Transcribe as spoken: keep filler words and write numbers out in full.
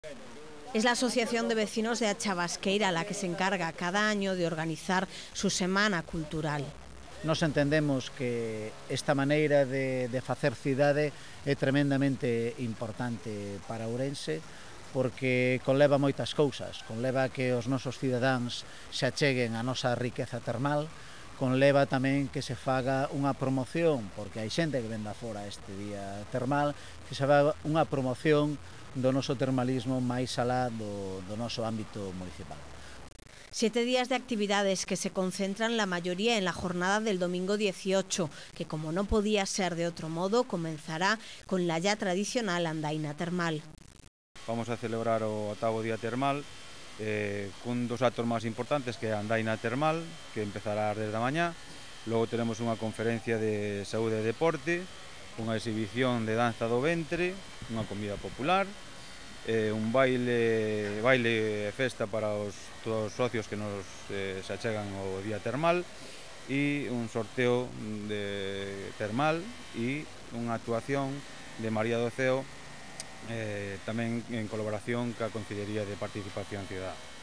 Es la Asociación de Vecinos de Chavasqueira la que se encarga cada año de organizar su semana cultural. Nos entendemos que esta maneira de, de facer cidade é tremendamente importante para Ourense, porque conleva moitas cousas, conleva que os nosos cidadáns se acheguen a nosa riqueza termal, conleva tamén que se faga unha promoción, porque hai xente que venda fora este día termal, que se faga unha promoción do noso termalismo máis alá do, do noso ámbito municipal. Siete días de actividades que se concentran la mayoría en la jornada del domingo dieciocho, que como no podía ser de otro modo, comenzará con la ya tradicional andaina termal. Vamos a celebrar o octavo día termal eh, cun dos actos máis importantes, que é a andaina termal, que empezará desde a mañá. Logo teremos unha conferencia de saúde e deporte, unha exhibición de danza do ventre, unha comida popular, eh, un baile, baile e festa para os, todos os socios que nos eh, se achegan ao día termal, e un sorteo de termal e unha actuación de María do Ceo, eh, tamén en colaboración ca Consellería de Participación Cidadá.